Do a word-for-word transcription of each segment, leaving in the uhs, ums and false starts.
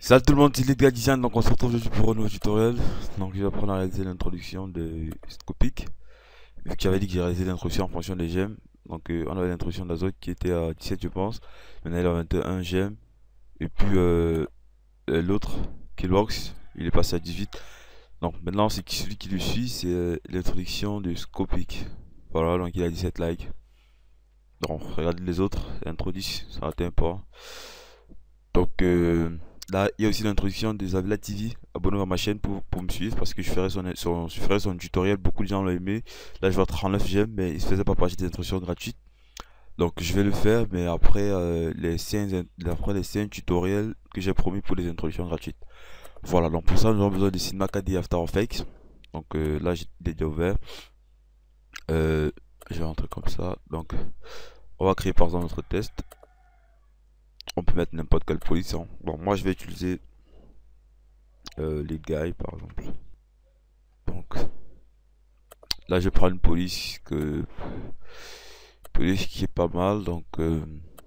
Salut tout le monde, c'est Lidga Design, donc on se retrouve aujourd'hui pour un nouveau tutoriel. Donc je vais apprendre à réaliser l'introduction de Scopic. Vu que j'avais dit que j'ai réalisé l'introduction en fonction des gemmes. Donc euh, on avait l'introduction d'Azote qui était à dix-sept je pense. Maintenant il est à vingt et un gemmes. Et puis euh, euh, l'autre, Killbox, il est passé à dix-huit. Donc maintenant c'est qui- celui qui le suit, c'est euh, l'introduction de Scopic. Voilà, donc il a dix-sept likes. Donc regardez les autres, introduit, ça atteint pas. Donc euh, là, il y a aussi l'introduction des Avila T V. Abonnez-vous à ma chaîne pour, pour me suivre parce que je ferai son, son, je ferai son tutoriel. Beaucoup de gens l'ont aimé. Là, je vois trente-neuf j'aime, mais il ne faisait pas partie des introductions gratuites. Donc, je vais le faire, mais après, euh, les cinq, après les cinq tutoriels que j'ai promis pour les introductions gratuites. Voilà, donc pour ça, nous avons besoin de Cinema quatre D After Effects. Donc euh, là, j'ai déjà ouvert. Euh, je vais rentrer comme ça. Donc, on va créer par exemple notre test. On peut mettre n'importe quelle police. Hein. Bon, moi, je vais utiliser euh, les guys par exemple. Donc là je prends une police que police qui est pas mal, donc euh,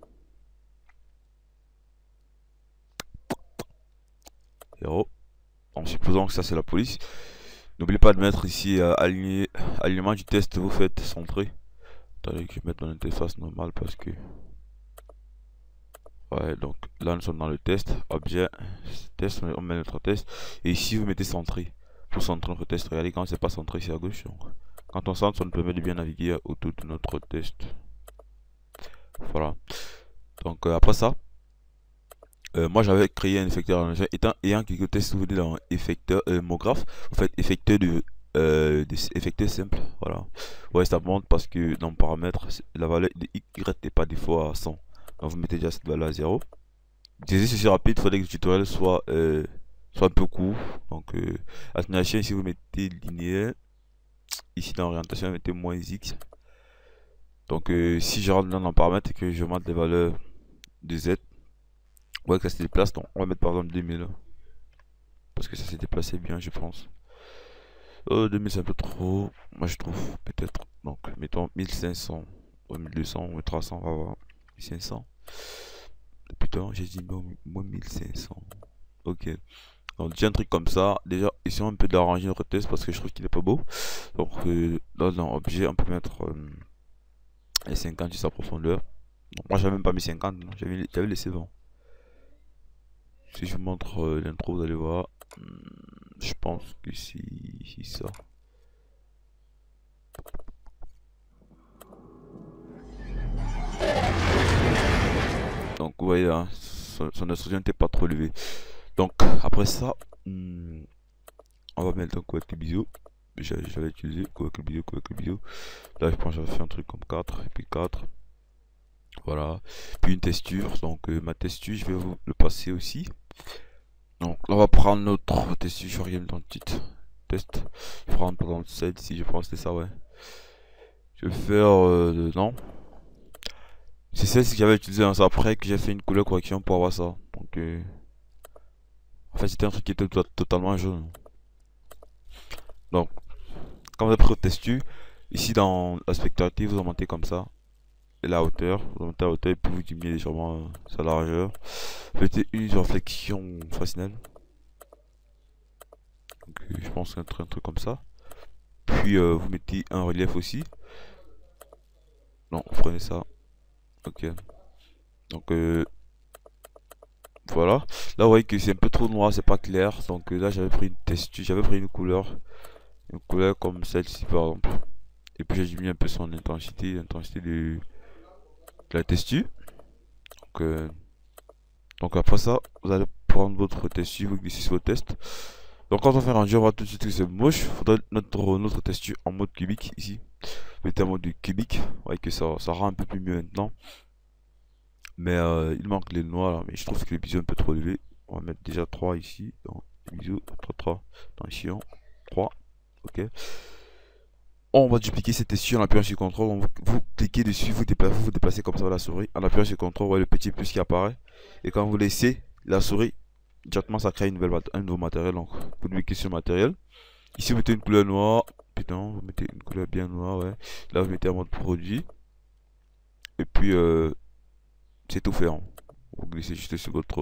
zéro. En supposant que ça c'est la police, n'oubliez pas de mettre ici euh, aligner alignement du test, vous faites centrer. Attendez que je mette mon interface normale parce que ouais, donc là nous sommes dans le test objet test, on met notre test et ici vous mettez centré pour centrer notre test. Regardez, quand c'est pas centré c'est à gauche, donc quand on centre ça nous permet de bien naviguer autour de notre test. Voilà, donc euh, après ça euh, moi j'avais créé un effecteur étant ayant quelques tests, vous venez dans effecteur euh, mographe, vous faites effecteur de euh, des effecteurs simples. Voilà, ouais, ça monte parce que dans paramètres la valeur de y n'est pas des fois à cent, donc vous mettez déjà cette valeur à zéro. Disais ceci rapide, il faudrait que le tutoriel soit euh, soit un peu court. Donc euh, atténuation ici vous mettez linéaire, ici dans orientation vous mettez moins x. Donc euh, si je rentre dans le paramètre et que je monte les valeurs de z, ouais, que ça se déplace, donc on va mettre par exemple deux mille parce que ça s'est déplacé bien, je pense. Euh, deux mille c'est un peu trop, moi je trouve, peut-être. Donc mettons mille cinq cents ou mille deux cents ou trois cents, on va voir. mille cinq cents, putain j'ai dit moi mille cinq cents. Ok, donc déjà un truc comme ça. Déjà essayons un peu d'arranger notre test parce que je trouve qu'il est pas beau. Donc euh, là dans objet on peut mettre euh, les cinquante sur sa profondeur. Donc, moi j'avais même pas mis cinquante, j'avais laissé vingt. Si je vous montre euh, l'intro, vous allez voir. Hmm, je pense que c'est ça. Donc vous voyez, hein, son, son instruction n'était pas trop élevée. Donc après ça, hmm, on va mettre un correcteur bisou. J'avais utilisé correcteur bisou, correcteur bisou. Là je pense que j'avais fait un truc comme quatre, et puis quatre. Voilà. Puis une texture. Donc euh, ma texture, je vais vous le passer aussi. Donc là on va prendre notre texture, je vais regarder dans le titre. Test. Je vais prendre par exemple celle si je pense que c'est ça, ouais. Je vais faire euh, dedans. C'est celle que j'avais utilisé dans ça après que j'ai fait une couleur correction pour avoir ça. Donc euh, en fait c'était un truc qui était to totalement jaune. Donc quand vous avez pris votre texture, ici dans l'aspect actif vous augmentez comme ça. Et la hauteur, vous augmentez la hauteur et puis vous diminuez légèrement euh, sa largeur. Mettez une réflexion fascinelle. Donc euh, je pense un truc, un truc comme ça. Puis euh, vous mettez un relief aussi. Non, vous prenez ça. Ok. Donc euh, voilà. Là vous voyez que c'est un peu trop noir, c'est pas clair. Donc euh, là j'avais pris une texture, j'avais pris une couleur. Une couleur comme celle-ci par exemple. Et puis j'ai diminué un peu son intensité, l'intensité de, de la texture. Donc, euh, donc après ça, vous allez prendre votre texture, vous glissez sur le test. Donc quand on fait un rendu, on voit tout de suite que c'est moche. Il faudrait notre, notre texture en mode cubique ici. Mettez en mode cubique. Vous voyez que ça, ça rend un peu plus mieux maintenant. Mais euh, il manque les noirs là. Mais je trouve que les bisous un peu trop élevés. On va mettre déjà trois ici. Donc les bisous, trois, trois. Dans ici, trois. Ok. On va dupliquer cette texture en appuyant sur contrôle. Vous, vous cliquez dessus, vous déplacez, vous, vous déplacez comme ça la souris. En appuyant sur contrôle, vous voyez le petit plus qui apparaît. Et quand vous laissez la souris, directement ça crée une nouvelle, un nouveau matériel. Donc vous cliquez sur le matériel. Ici vous mettez une couleur noire. Putain, vous mettez une couleur bien noire, ouais. Là vous mettez en mode produit. Et puis euh, c'est tout fait. Hein. Vous glissez juste sur votre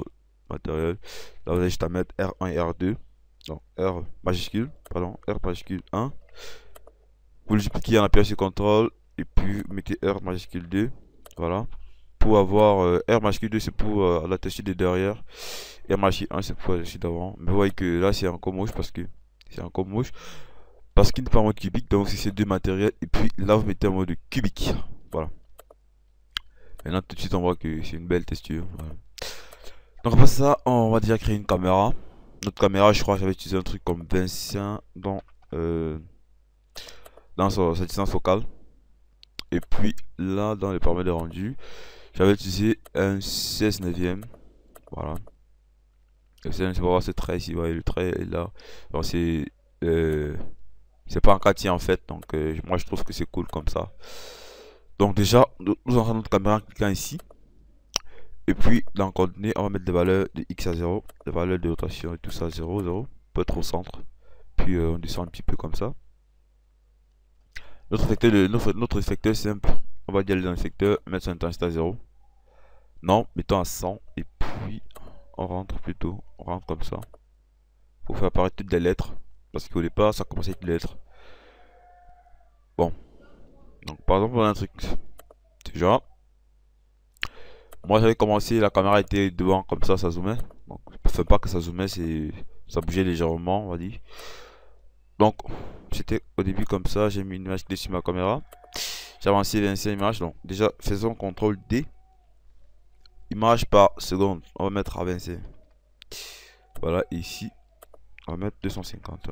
matériel. Là vous avez juste à mettre R un et R deux. Donc R majuscule, pardon, R majuscule un. Vous le dupliquez en appuyant sur contrôle et puis vous mettez R majuscule deux. Voilà. Pour avoir euh, R majuscule deux, c'est pour euh, la texture de derrière. R majuscule un, c'est pour la texture d'avant. Mais vous voyez que là c'est encore moche parce que c'est encore moche. Parce qu'il n'est pas en mode cubique, donc c'est ces deux matériels. Et puis là vous mettez en mode cubique. Voilà. Maintenant tout de suite on voit que c'est une belle texture. Voilà. Donc après ça, on va déjà créer une caméra. Notre caméra, je crois que j'avais utilisé un truc comme vingt-cinq dans, euh, dans sa, sa distance focale. Et puis là, dans les paramètres de rendu, j'avais utilisé un seize neuvième. Voilà. Et c'est pour voir ce trait ici. Vous voyez, le trait est là. C'est euh, c'est pas un quartier en fait. Donc euh, moi je trouve que c'est cool comme ça. Donc déjà, nous entrons notre caméra en cliquant ici. Et puis dans le coordonnées, on va mettre des valeurs de x à zéro, des valeurs de rotation et tout ça à zéro, zéro, peut être au centre. Puis euh, on descend un petit peu comme ça. Notre effecteur, de, notre, notre effecteur simple, on va dire dans l'effecteur, mettre son intensité à zéro. Non, mettons à cent. Et puis on rentre plutôt, on rentre comme ça. Pour faire apparaître toutes les lettres. Parce qu'au départ, ça commence avec les lettres. Bon. Donc par exemple, on a un truc. Déjà. Moi j'avais commencé, la caméra était devant comme ça, ça zoomait. Donc, enfin pas que ça zoomait, c'est ça bougeait légèrement, on va dire. Donc, c'était au début comme ça, j'ai mis une image clé sur ma caméra. J'ai avancé vingt-cinq images, donc déjà faisons contrôle D. Image par seconde, on va mettre à vingt-cinq. Voilà, et ici, on va mettre deux cent cinquante.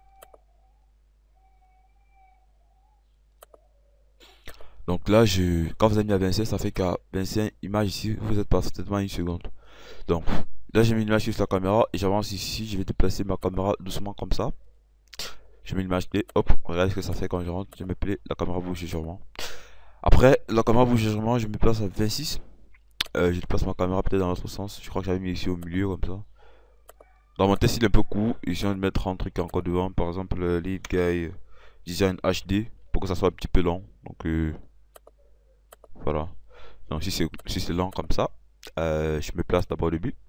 Donc là, je, quand vous avez mis à vingt-cinq, ça fait qu'à vingt-cinq images ici, vous êtes parfaitement à une seconde. Donc là, j'ai mis une image sur la caméra et j'avance ici. Je vais déplacer ma caméra doucement comme ça. Je mets l'image clé, hop, regardez ce que ça fait quand je rentre. Je me plais, la caméra bouge légèrement. Après, la caméra bouge légèrement, je me place à vingt-six. Euh, je déplace ma caméra peut-être dans l'autre sens. Je crois que j'avais mis ici au milieu comme ça. Dans mon test, il est un peu court. Ici, on va mettre un truc encore devant. Par exemple, lead guy design H D pour que ça soit un petit peu long. Donc, euh, voilà. Donc, si c'est si c'est long comme ça, euh, je me place d'abord au début.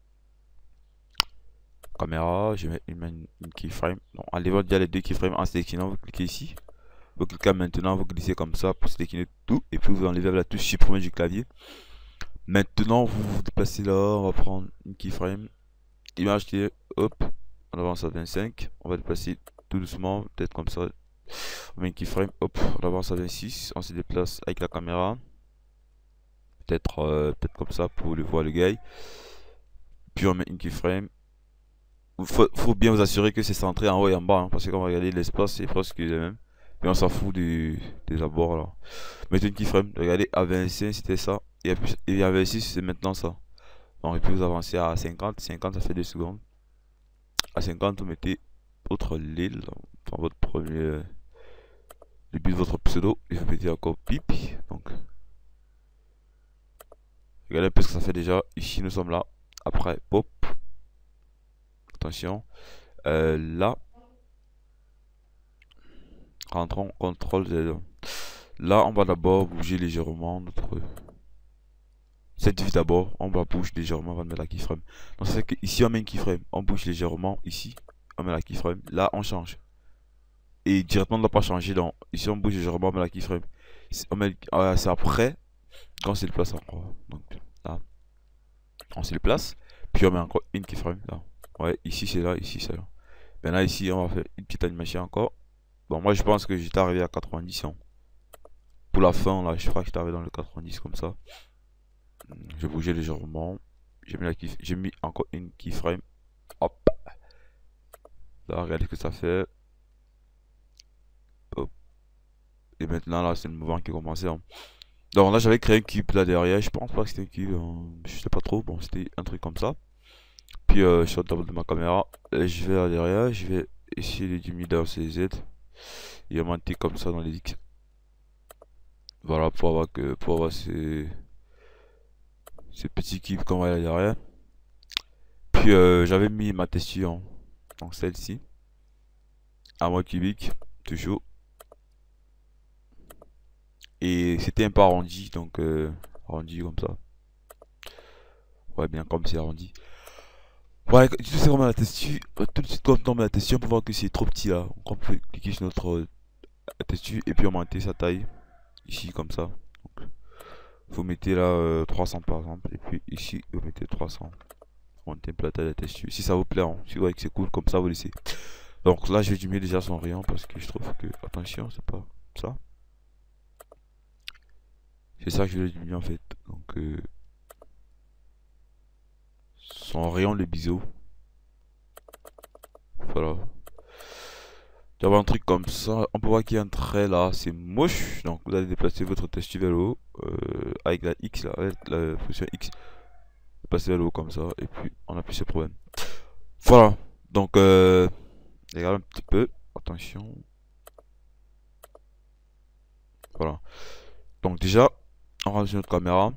Caméra, je mets une, une keyframe. Donc, en levant déjà les deux keyframes en sélectionnant, vous cliquez ici. Vous cliquez maintenant, vous glissez comme ça pour sélectionner tout. Et puis vous enlevez la touche supprimer du clavier. Maintenant, vous vous déplacez là. On va prendre une keyframe. Image qui est, hop, on avance à vingt-cinq. On va déplacer tout doucement, peut-être comme ça. On met une keyframe, hop, on avance à vingt-six. On se déplace avec la caméra. Peut-être euh, peut-être comme ça pour le voir le gars. Puis on met une keyframe. Faut, faut bien vous assurer que c'est centré en haut et en bas, hein, parce que quand on va regarder l'espace, c'est presque le même. Mais on s'en fout des, des abords là. Mettez une keyframe, regardez à vingt-cinq c'était ça, et à, et à vingt-six c'est maintenant ça. Donc et puis vous avancez à cinquante, cinquante ça fait deux secondes. À cinquante vous mettez votre l'île, enfin votre premier, le but de votre pseudo, et vous mettez encore pip. Donc regardez un peu ce que ça fait déjà. Ici nous sommes là. Après pop. Attention. Euh, là. Rentrons contrôle Z. Là on va d'abord bouger légèrement notre. Cette vue d'abord, on va bouger légèrement avant de mettre la keyframe. Donc ça fait que ici on met une keyframe, on bouge légèrement, ici on met la keyframe, là on change. Et directement on ne doit pas changer, donc ici on bouge légèrement, on met la keyframe. Euh, c'est après quand on se déplace encore. Donc là, on se déplace, puis on met encore une keyframe là. Ouais, ici c'est là, ici c'est là. Maintenant ici on va faire une petite animation encore. Bon moi je pense que j'étais arrivé à quatre-vingt-dix. Hein. Pour la fin là, je crois que j'étais arrivé dans le quatre-vingt-dix comme ça. Je bougeais légèrement. J'ai mis, la key... j'ai mis encore une keyframe. Hop. Là, regardez ce que ça fait. Hop. Et maintenant, là, c'est le mouvement qui a commencé. Hein. Donc là, j'avais créé un cube là derrière. Je pense pas que c'était un cube. Hein. Je sais pas trop. Bon, c'était un truc comme ça. Puis, euh, je sors de ma caméra. Et je vais là derrière. Je vais essayer de diminuer dans ces Z. Et augmenter comme ça dans les X. Voilà, pour avoir que pour avoir ces. Ce petit cube qu'on voit là derrière. Puis euh, j'avais mis ma texture, hein, donc celle-ci, à mode cubique, toujours. Et c'était un peu arrondi, donc euh, arrondi comme ça. Ouais, bien comme c'est arrondi. Ouais, tu sais comment la texture, euh, tout de suite quand on tombe la texture, on peut voir que c'est trop petit là. On peut cliquer sur notre euh, texture et puis augmenter sa taille ici comme ça. Donc, vous mettez là euh, trois cents par exemple et puis ici vous mettez trois cents. Augmenter la taille de la texture. Si ça vous plaît, hein, si vous voyez que c'est cool, comme ça vous laissez. Donc là je vais diminuer déjà son rayon parce que je trouve que, attention, c'est pas ça. C'est ça que je vais diminuer en fait. Donc euh, son rayon de biseau. Voilà. Tu vas avoir un truc comme ça. On peut voir qu'il y a un trait là. C'est moche. Donc vous allez déplacer votre texture vers le haut. Euh, avec la X là. Avec la position X. Passer vers le haut comme ça. Et puis on appuie sur problème. Voilà. Donc euh, regarde un petit peu. Attention. Voilà. Donc déjà, on rentre sur notre caméra.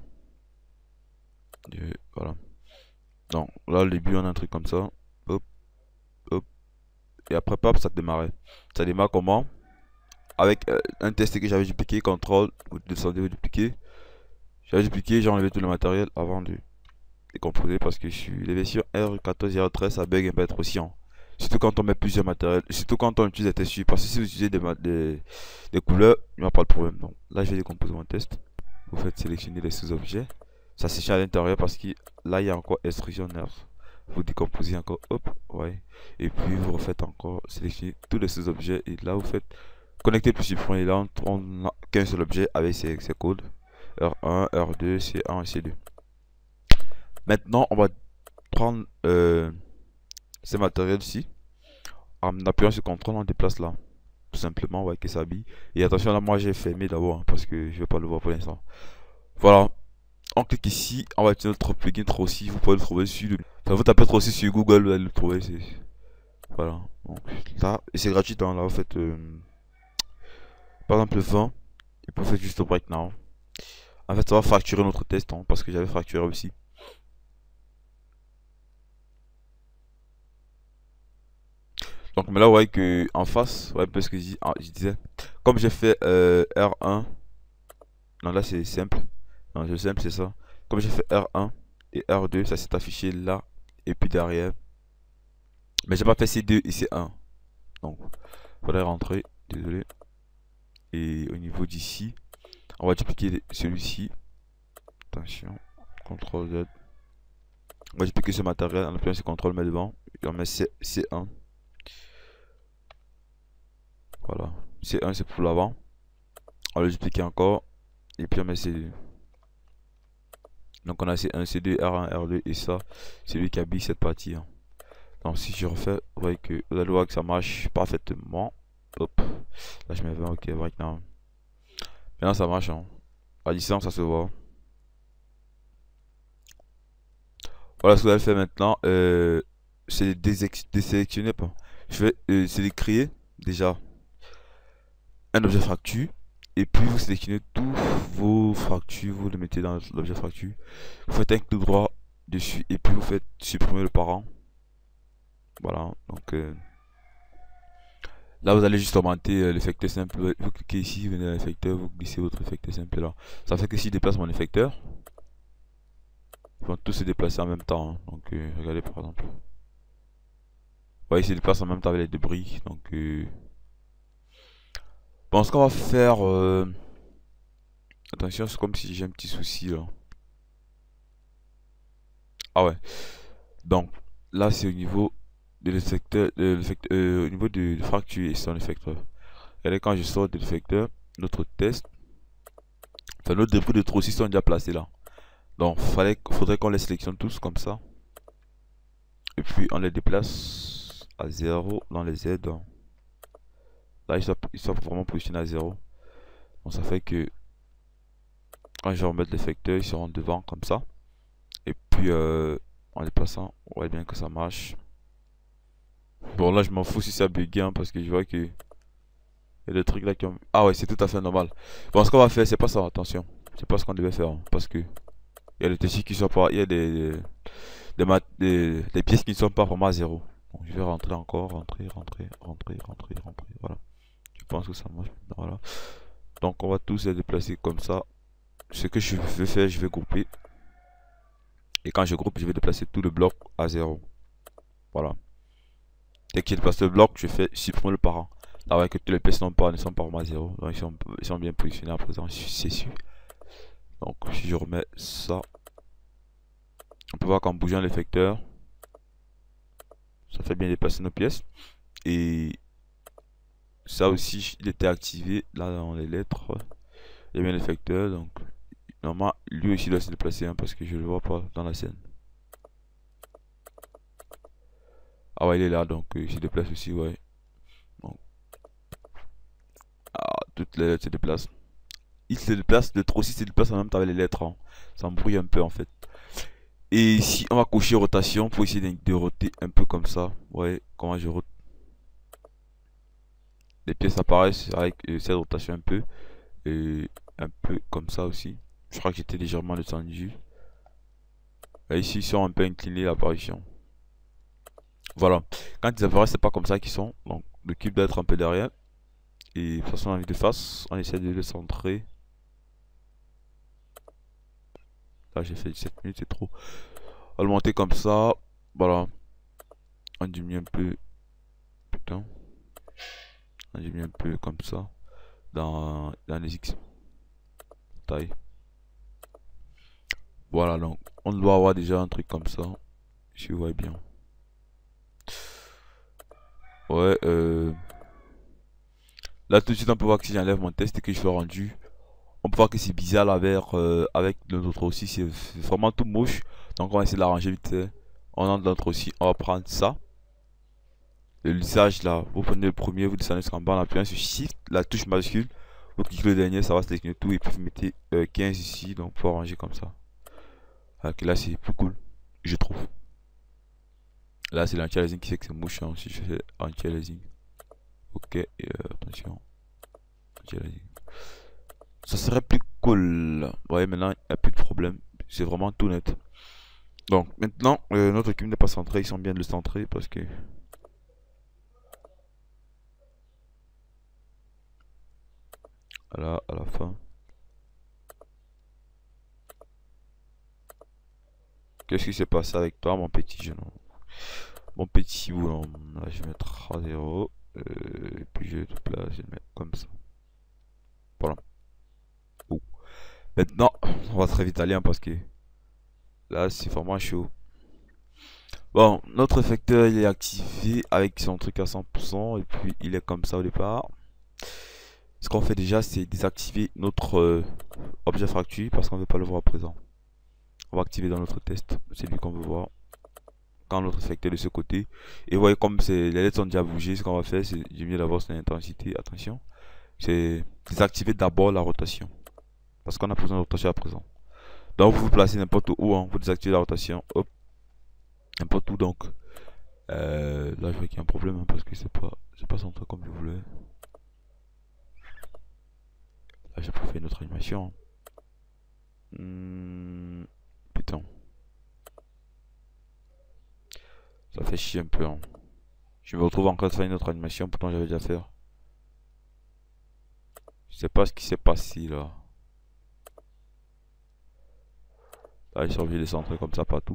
Et voilà. Donc là, au début, on a un truc comme ça. Hop, hop. Et après, pop, ça démarrait. Ça démarre comment? Avec euh, un test que j'avais dupliqué, contrôle, vous descendez, vous dupliquez. J'avais dupliqué, j'ai enlevé tout le matériel avant de décomposer parce que je suis les versions R quatorze R treize, ça bug un peu trop chiant. Surtout quand on met plusieurs matériels, surtout quand on utilise des textures. Parce que si vous utilisez des, des, des couleurs, il n'y a pas de problème. Donc là, je vais décomposer mon test. Vous faites sélectionner les sous-objets. Ça s'échappe à l'intérieur parce que là, il y a encore extrusion nerf. Vous décomposez encore, hop, ouais. Et puis vous refaites encore sélectionner tous les sous-objets. Et là, vous faites connecter plus supprimer. Et là, on n'a qu'un seul objet avec ses, ses codes. R un, R deux, C un et C deux. Maintenant, on va prendre euh, ces matériels-ci. En appuyant sur contrôle, on déplace là. Tout simplement, ouais, que ça habille. Et attention, là, moi, j'ai fermé d'abord hein, parce que je vais pas le voir pour l'instant. Voilà. On clique ici, on va utiliser notre plugin Trossi. Vous pouvez le trouver sur le... Enfin, vous tapez Trossi sur Google, vous allez le trouver. Voilà. Donc là, et c'est gratuit. Hein, là, vous faites euh, par exemple le vingt. Et puis vous faites juste break now. En fait, ça va fracturer notre test hein, parce que j'avais fracturé aussi. Donc, mais là, vous voyez que en face, ouais, parce que je, ah, je disais, comme j'ai fait euh, R un, non, là c'est simple. Non, le simple, c'est ça. Comme j'ai fait R un et R deux, ça s'est affiché là et puis derrière. Mais j'ai pas fait C deux et C un. Donc, faudrait rentrer. Désolé. Et au niveau d'ici, on va dupliquer celui-ci. Attention. contrôle Z. On va dupliquer ce matériel en appuyant sur contrôle mais devant. Et on met C un. Voilà. C un c'est pour l'avant. On va le dupliquer encore. Et puis on met C deux. Donc on a C un, C deux, R un, R deux et ça, c'est lui qui habille cette partie. Hein. Donc si je refais, vous voyez que vous allez voir que ça marche parfaitement. Hop, là je mets vingt, ok, right now. Maintenant ça marche. Hein. À distance, ça se voit. Voilà ce que vous allez faire maintenant. Euh, c'est désélectionner. Je vais euh, sélectionner déjà un objet fracture. Et puis vous sélectionnez tous vos fractures, vous les mettez dans l'objet fracture. Vous faites un clic droit dessus et puis vous faites supprimer le parent. Voilà, donc euh, là vous allez juste augmenter euh, l'effecteur simple. Vous cliquez ici, vous venez à l'effecteur, vous glissez votre effecteur simple là. Ça fait que si je déplace mon effecteur, ils vont tous se déplacer en même temps. Hein. Donc euh, regardez par exemple. Vous voyez, ils se déplacent en même temps avec les débris. Donc euh, bon, ce qu'on va faire. Euh... Attention, c'est comme si j'ai un petit souci là. Ah ouais. Donc là c'est au niveau de l'effecteur, euh, au niveau de, de fracture et son effecteur. Regardez quand je sors de l'effecteur, notre test, enfin notre débris de trossis sont déjà placés là. Donc fallait, faudrait qu'on les sélectionne tous comme ça. Et puis on les déplace à zéro dans les Z. Là ils sont, ils sont vraiment positionnés à zéro. Donc ça fait que quand je vais remettre l'effecteur, ils seront devant comme ça. Et puis euh, en les plaçant, on voit bien que ça marche. Bon là je m'en fous si ça bug hein, parce que je vois que il y a des trucs là qui ont... Ah ouais c'est tout à fait normal. Bon ce qu'on va faire c'est pas ça, attention. C'est pas ce qu'on devait faire hein, parce que il y a des tissus qui sont pas... Il y a des des, des, des, des pièces qui ne sont pas format zéro. Donc je vais rentrer encore, rentrer, rentrer, rentrer, rentrer, rentrer. Voilà. Je pense que ça marche maintenant. Voilà. Donc on va tous les déplacer comme ça. Ce que je vais faire, je vais grouper. Et quand je groupe, je vais déplacer tout le bloc à zéro. Voilà. Dès qu'il dépasse le bloc, je fais supprimer le parent. Là, avec que tous les pièces non pas ne sont pas vraiment à zéro. Donc ils sont, ils sont bien positionnés à présent, c'est sûr. Donc si je remets ça, on peut voir qu'en bougeant l'effecteur, ça fait bien déplacer nos pièces. Et ça aussi, il était activé là dans les lettres. Il y a bien l'effecteur, donc normalement lui aussi doit se déplacer hein, parce que je le vois pas dans la scène. Ah ouais, il est là, donc euh, il se déplace aussi, ouais. Donc, ah, toutes les lettres se déplacent. Il se déplace, le trop aussi se déplace en même temps avec les lettres. Hein. Ça embrouille un peu en fait. Et ici, on va cocher rotation pour essayer de, de roter un peu comme ça. Ouais, comment je rote. Les pièces apparaissent avec euh, cette rotation un peu. Et un peu comme ça aussi. Je crois que j'étais légèrement descendu. Et ici, ils sont un peu inclinés l'apparition. Voilà. Quand ils apparaissent, c'est pas comme ça qu'ils sont. Donc, le cube doit être un peu derrière. Et de toute façon, on a envie de face. On essaie de le centrer. Là, j'ai fait dix-sept minutes, c'est trop. On va le monter comme ça. Voilà. On diminue un peu. Putain. On diminue un peu comme ça. Dans, dans les X. Taille. Voilà, donc. On doit avoir déjà un truc comme ça. Si vous voyez bien. Ouais, euh. Là, tout de suite, on peut voir que si j'enlève mon test et que je fais rendu, on peut voir que c'est bizarre là vers, euh, avec notre aussi. C'est vraiment tout moche. Donc, on va essayer de l'arranger vite fait. On entre notre aussi. On va prendre ça. Le lissage là, vous prenez le premier, vous descendez jusqu'en bas, en appuyant sur Shift, la touche majuscule. Vous cliquez le dernier, ça va sélectionner tout. Et puis vous mettez euh, quinze ici. Donc, pour arranger comme ça. Ok, là, c'est plus cool, je trouve. Là, c'est l'anti-aliasing qui fait que c'est moche. Hein, si je fais anti-aliasing. Ok, et euh, attention. Ça serait plus cool. Ouais, maintenant, il n'y a plus de problème. C'est vraiment tout net. Donc, maintenant, euh, notre cube n'est pas centré. Ils sont bien de le centrer parce que... Là, à la fin. Qu'est-ce qui s'est passé avec toi, mon petit jeune? Mon petit boulon. Là, je vais mettre à zéro. Euh, et puis, je vais tout là, je vais le mettre comme ça. Voilà. Oh. Maintenant, on va très vite aller hein, parce que là, c'est vraiment chaud. Bon, notre effecteur il est activé avec son truc à cent pour cent et puis il est comme ça au départ. Ce qu'on fait déjà, c'est désactiver notre euh, objet fracture parce qu'on ne veut pas le voir à présent. On va activer dans notre test, c'est lui qu'on veut voir. Quand notre effecteur est de ce côté. Et vous voyez comme les lettres sont déjà bougées, ce qu'on va faire, c'est mieux d'avoir son intensité. Attention, c'est désactiver d'abord la rotation. Parce qu'on a besoin de rotation à présent. Donc vous vous placez n'importe où, hein, vous désactivez la rotation, hop, n'importe où donc. Euh, là je vois qu'il y a un problème hein, parce que c'est pas c'est pas centré comme je voulais. Là j'ai pas fait une autre animation. Hein. Hmm, putain. Ça fait chier un peu. Hein. Je me retrouve encore à faire une autre animation, pourtant j'avais déjà fait. Je sais pas ce qui s'est passé là. Là ils sont obligés de centrer comme ça partout.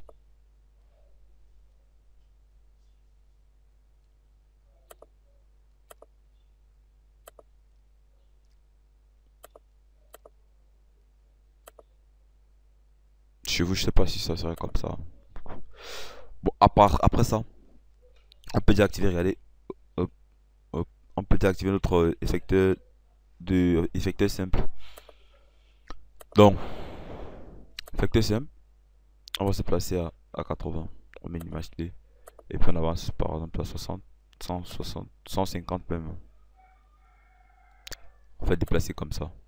Chez vous, je sais pas si ça serait comme ça. Bon, à part, après ça, on peut désactiver, regardez. Hop, hop, on peut désactiver notre euh, effecteur de euh, effecteur simple. Donc, effecteur simple, on va se placer à, à quatre-vingts. On met une image clé. Et puis on avance par exemple à soixante, cent soixante, cent cinquante même. On va déplacer comme ça.